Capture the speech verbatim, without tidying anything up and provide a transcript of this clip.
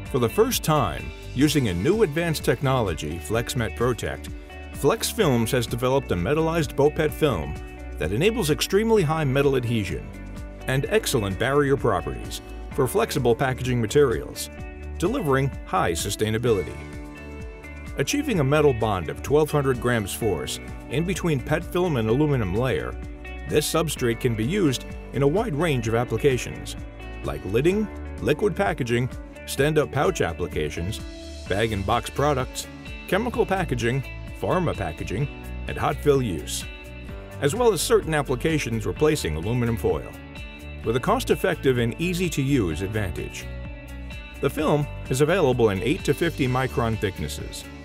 For the first time, using a new advanced technology, FlexMet Protect, Flex Films has developed a metallized BOPET film that enables extremely high metal adhesion and excellent barrier properties for flexible packaging materials, delivering high sustainability. Achieving a metal bond of twelve hundred grams force in between P E T film and aluminum layer, this substrate can be used in a wide range of applications, like lidding, liquid packaging, stand-up pouch applications, bag and box products, chemical packaging, pharma packaging, and hot fill use, as well as certain applications replacing aluminum foil, with a cost-effective and easy-to-use advantage. The film is available in eight to fifty micron thicknesses